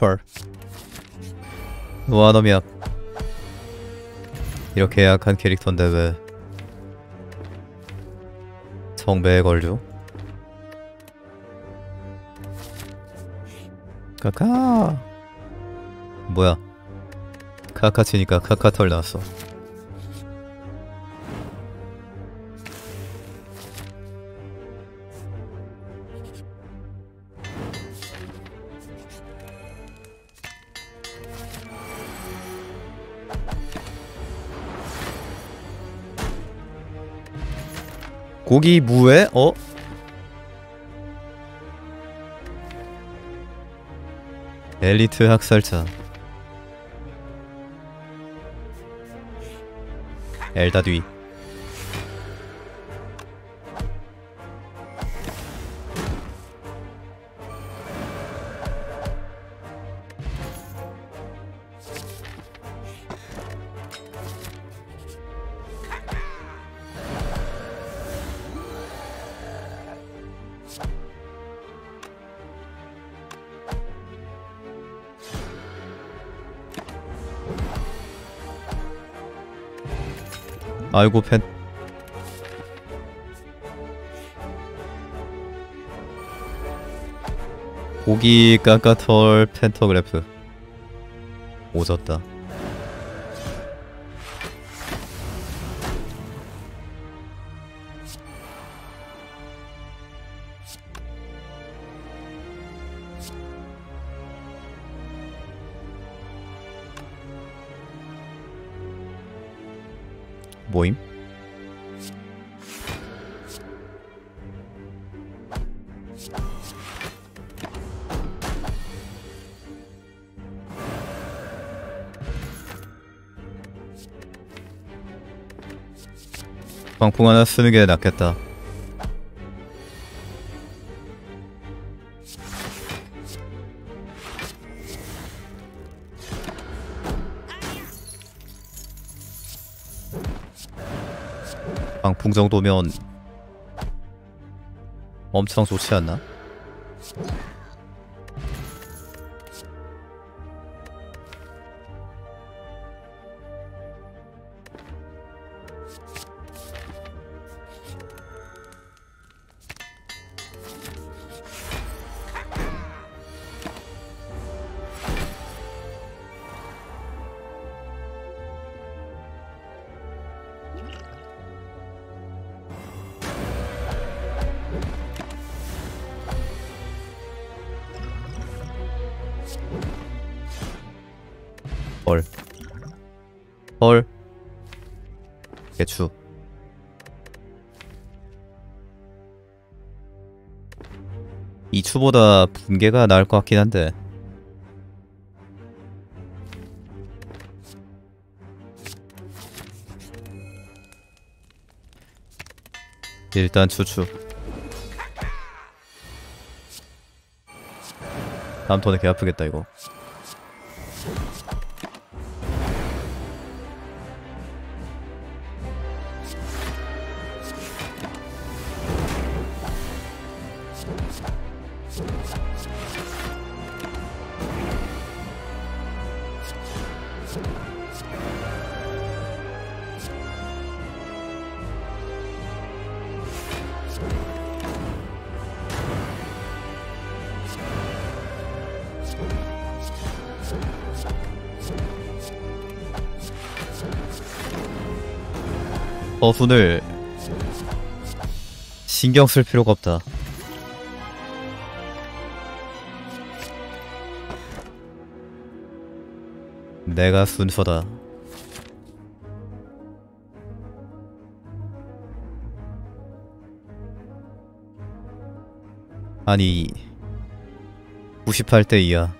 카카털. 노아놈이야. 이렇게 약한 캐릭터인데 왜 성배에 걸려? 카카. 뭐야? 카카 치니까 카카털 나왔어. 고기 무에? 어? 엘리트 학살자 엘다뒤. 아이고 펜. 고기 까까털 펜터그래프 오졌다. 모임? 방풍 하나 쓰는 게 낫겠다. 방풍 정도면 엄청 좋지 않나? 헐. 헐. 개추. 이 추보다 붕괴가 나을 것 같긴 한데. 일단 추추. 다음 턴에 개 아프겠다 이거. 버순을 신경 쓸 필요가 없다. 내가 순서다. 아니 98대 2야.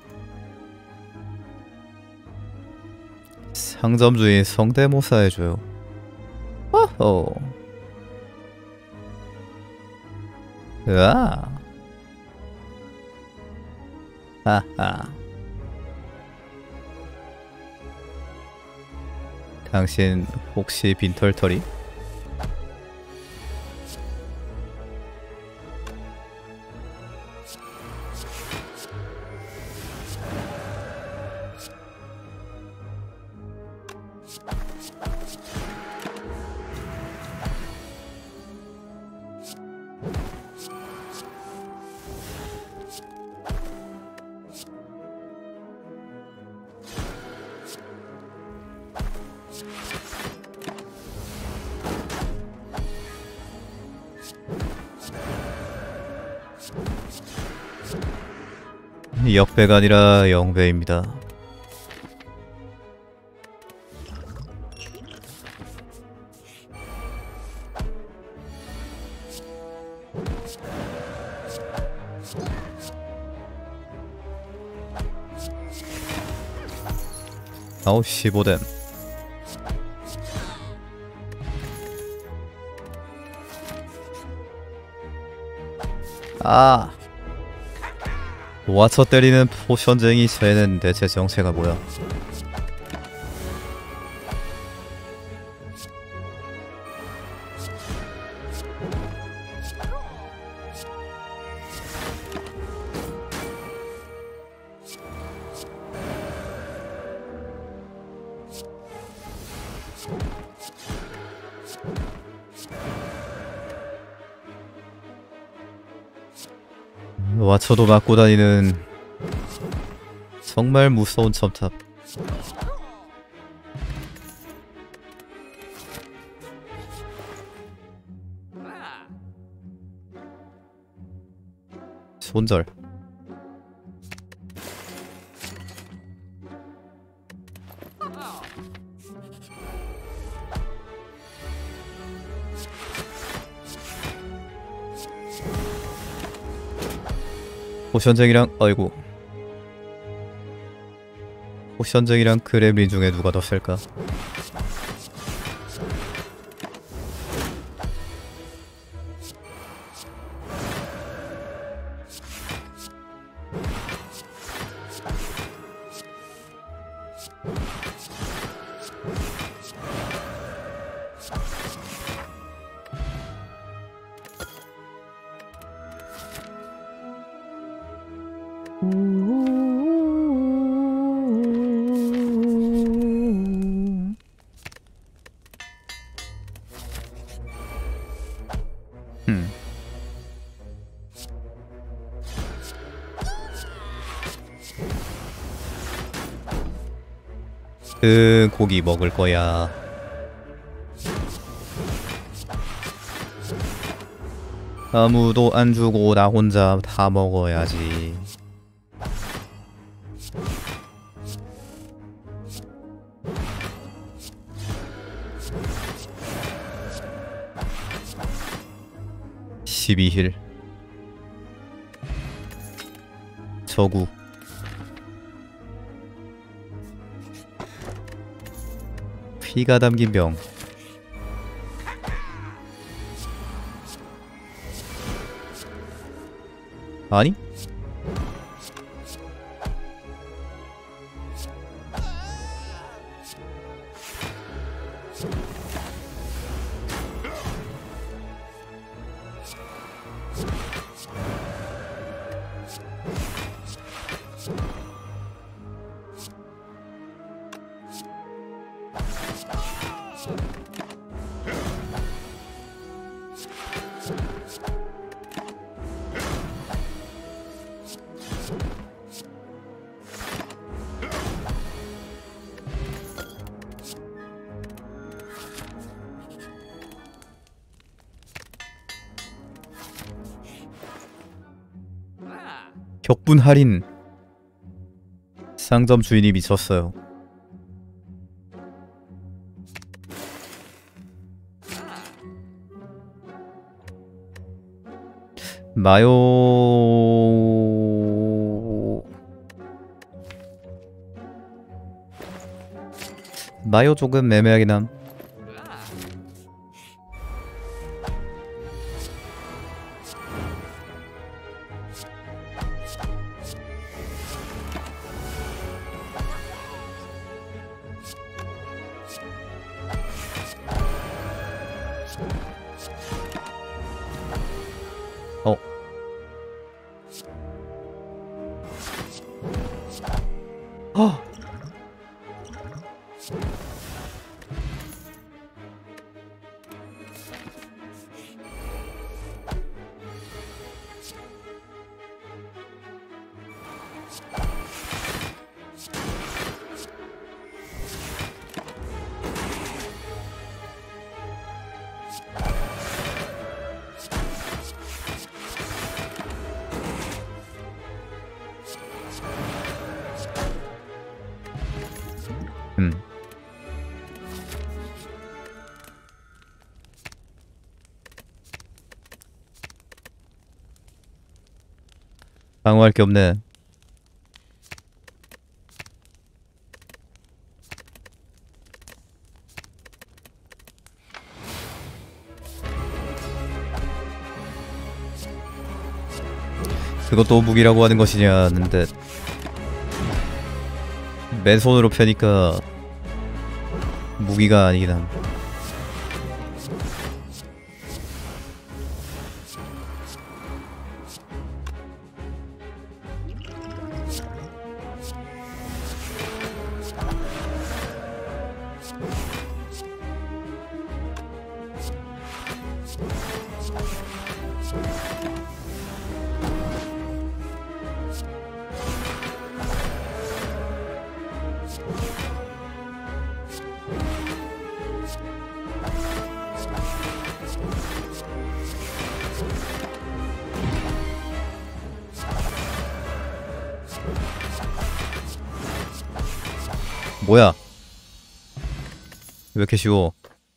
상점주의 성대모사 해줘요. 어허. 으아. 하하. 당신 혹시 빈털터리? 역배가 아니라 영배입니다. 아우 15댐. 아, 와쳐 때리는 포션쟁이 쟤는 대체 정체가 뭐야? 와쳐도 맞고 다니는 정말 무서운 첨탑. 손절. 포션쟁이랑 아이고 포션쟁이랑 그렘린 중에 누가 더 셀까? 그 고기 먹을 거야. 아무도 안 주고 나 혼자 다 먹어야지. (12힐) 저구 피가 담긴 병. 아니? 격분 할인. 상점 주인이 미쳤어요. 마요 조금 애매하긴 함. 어. 방어할 게 없네. 그것도 무기라고 하는 것이냐는데 맨손으로 펴니까 무기가 아니긴 함. 뭐야? 왜 이렇게 쉬워?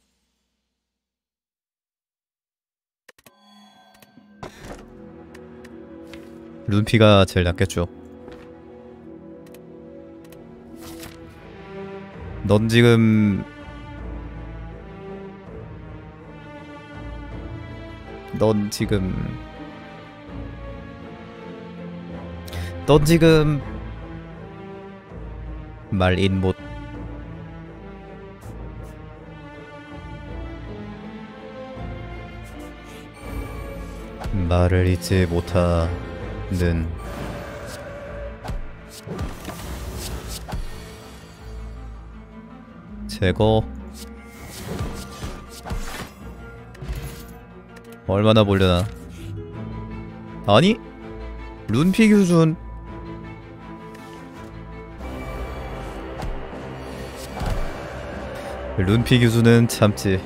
룬피가 제일 낫겠죠. 넌 지금 넌 지금 말인 못. 말을 잊지 못하는 제거. 얼마나 보려나. 아니 룬피 기준 룬피 기준은 참지.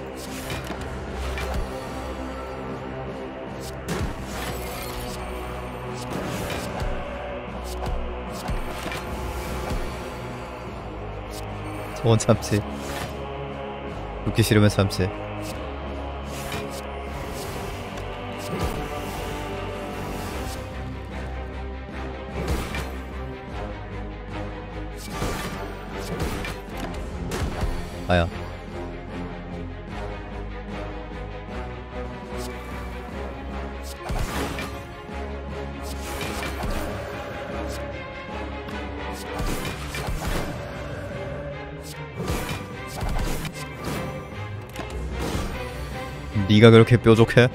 저건 참지. 죽기 싫으면 참지. 아야. 네가 그렇게 뾰족해?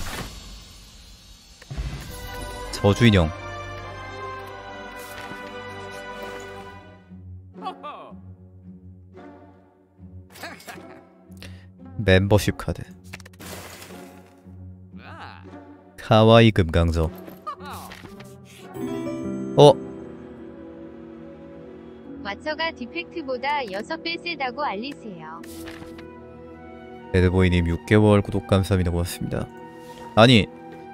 저주인형. 멤버십 카드. 카와이 금강저. 와처가 디펙트보다 6배 세다고 알리세요. 레드보이님 6개월 구독 감사합니다. 고맙습니다. 아니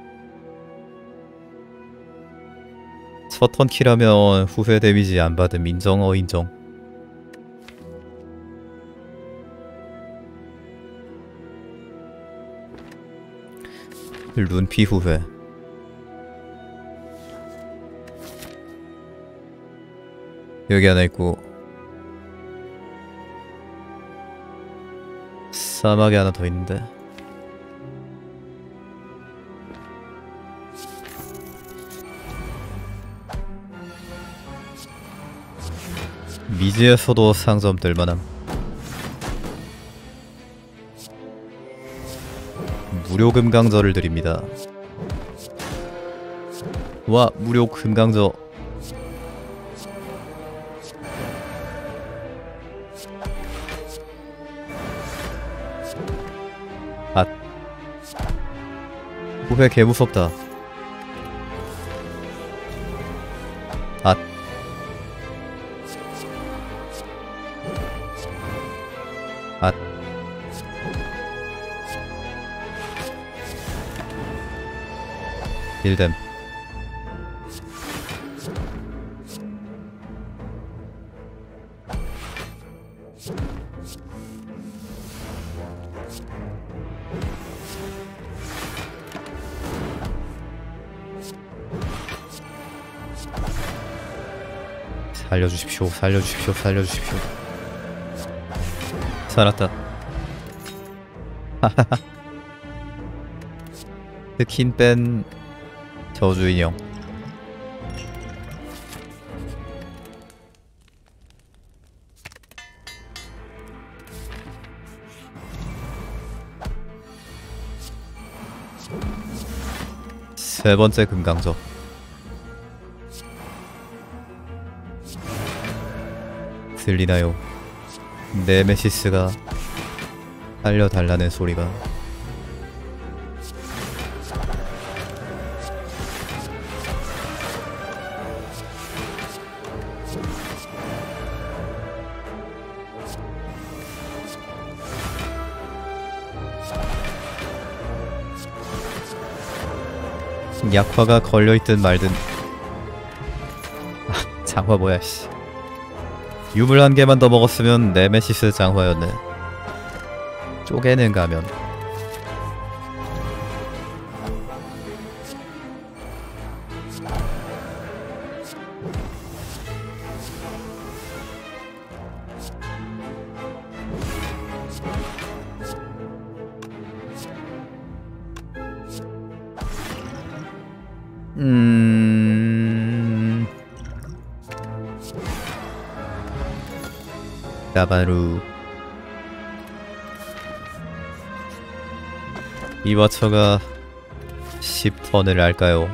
첫 턴키라면 후회 데미지 안 받음 인정. 인정. 룬피 후회. 여기 하나 있고 사막에 하나 더 있는데. 미지에서도 상점 뜰만함. 무료 금강저를 드립니다. 와, 무료 금강저. 후회 개무섭다. 힐댐. 살려주십시오. 살려주십시오. 살려주십시오. 살았다. 스킨 뺀 저주 인형. 세 번째 금강석. 들리나요? 네메시스가 살려달라는 소리가. 약화가 걸려있든 말든. 장화 뭐야 씨. 유물 한 개만 더 먹었으면 네메시스 장화였네. 쪼개는 가면. 나바루. 이 와처가 10턴을 할까요?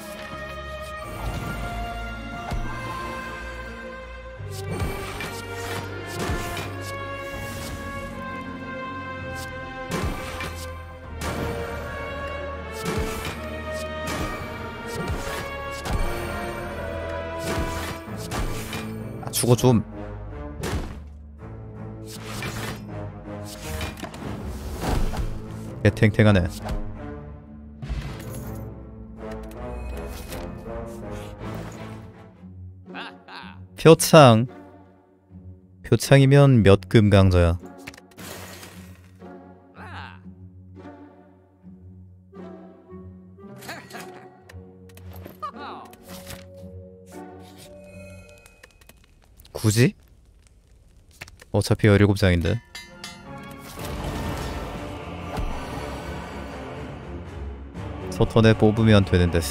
아, 죽어 좀. 탱탱하네. 표창. 표창이면 몇 금강저야? 굳이? 어차피 17장인데. 서턴에 뽑으면 되는 데스.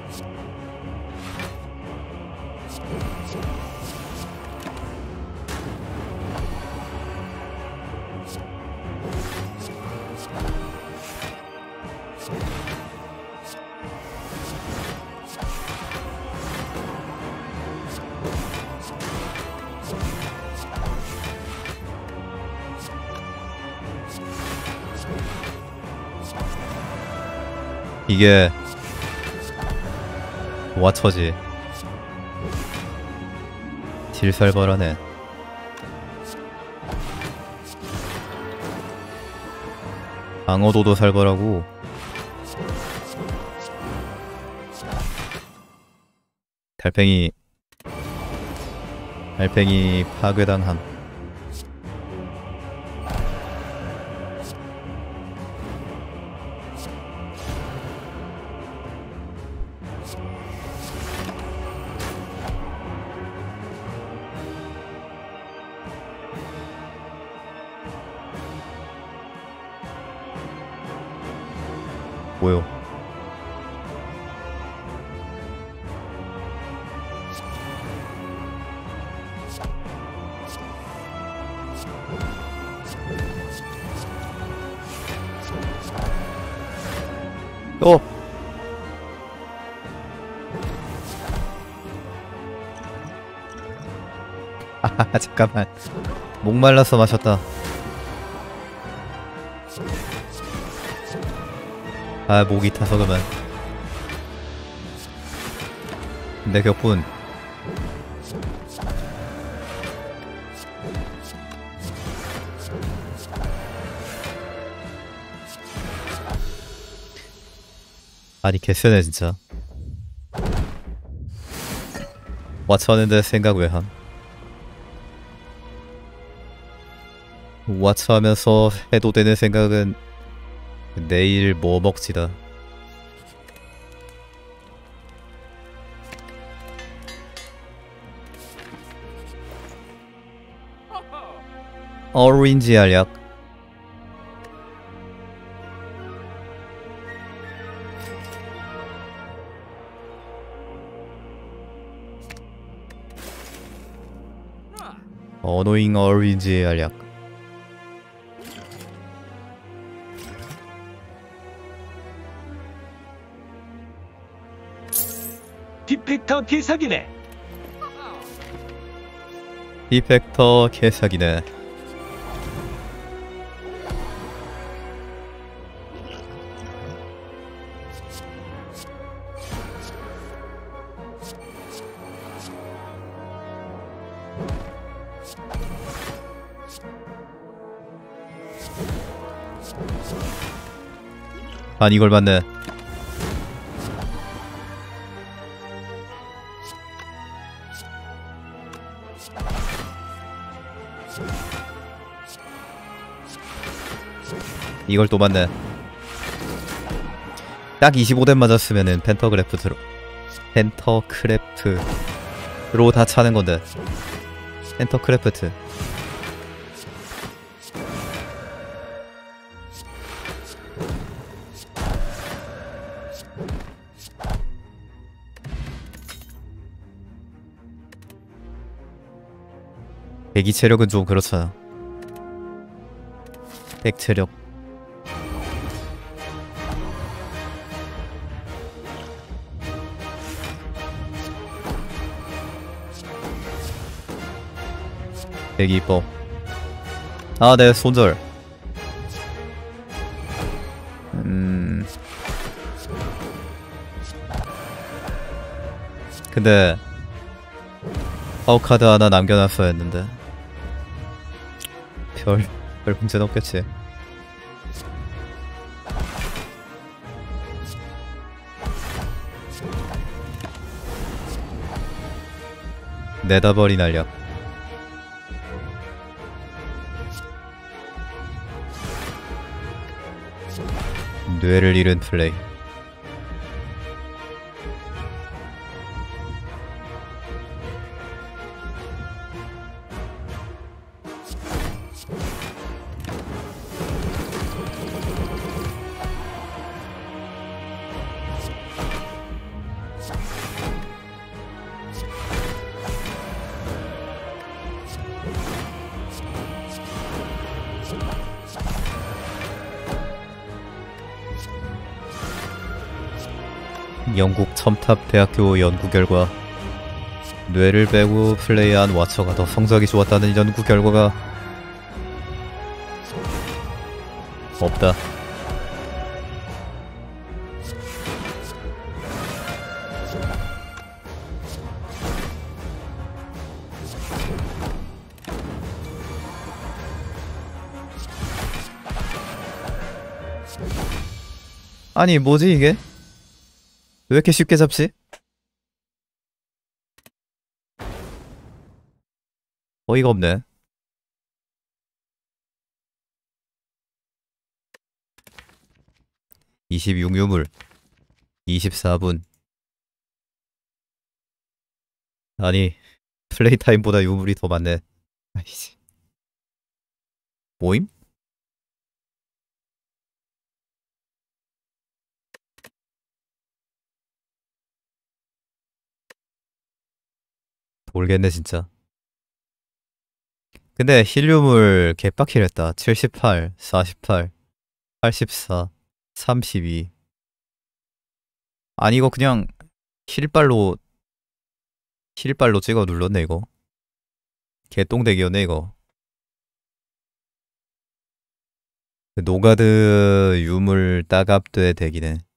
이게 와처지. 딜살벌하네. 방어도도 살벌하고. 달팽이 파괴당함. 뭐요? 아 잠깐만. 목말라서 마셨다. 아 목이 타서 그만. 내 격분. 아니 개쎄네 진짜. 와처하는데 생각 왜 함? 와처하면서 해도 되는 생각은 내일 뭐 먹지다. 오렌지 알약. 어노잉 오렌지 알약. 디펙터 개사기네. 디펙터 개사기네. 아니 이걸 맞네. 이걸 또 맞네. 딱 25대 맞았으면은 펜터크래프트로 다 차는 건데. 펜터크래프트. 대기 체력은 좀 그렇잖아. 백 체력. 되게 이뻐. 아, 네, 손절. 근데 파워카드 하나 남겨놨어야 했는데 별 문제는 없겠지. 내다버린 알약. 뇌를 잃은 플레이. 영국 첨탑 대학교 연구 결과 뇌를 빼고 플레이한 와처가 더 성적이 좋았다는 연구 결과가 없다. 아니 뭐지 이게? 왜 이렇게 쉽게 잡지? 어이가 없네. (26유물) 24분. 아니 플레이 타임보다 유물이 더 많네. 아이씨. 모임? 모르겠네 진짜. 근데 힐륨을 개빡킬했다. 78, 48, 84, 32. 아니 이거 그냥 힐발로 찍어 눌렀네 이거. 개똥대기였네 이거. 노가드 유물 따갑돼 대기네.